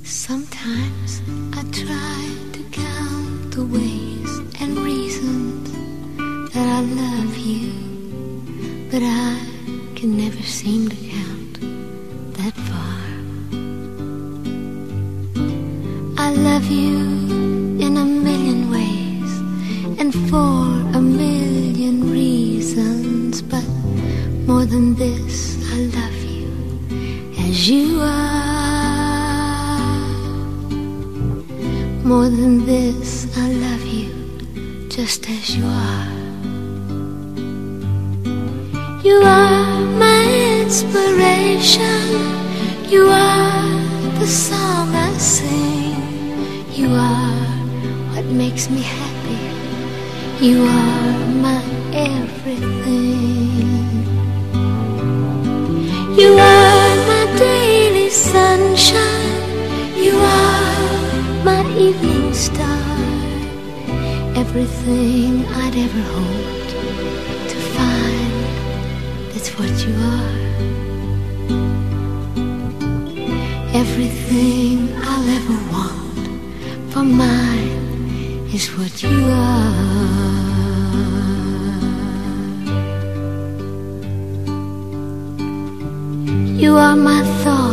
Sometimes I try to count the ways and reasons that I love you, but I can never seem to count that far. I love you in a million ways and for a million reasons, but more than this, I love you as you are. More than this, I love you just as you are. You are my inspiration. You are the song I sing. You are what makes me happy. You are my everything. You are my daily sunshine. You are my evening star. Everything I'd ever hoped to find, that's what you are. Everything I'll ever want for mine is what you are. You are my thought.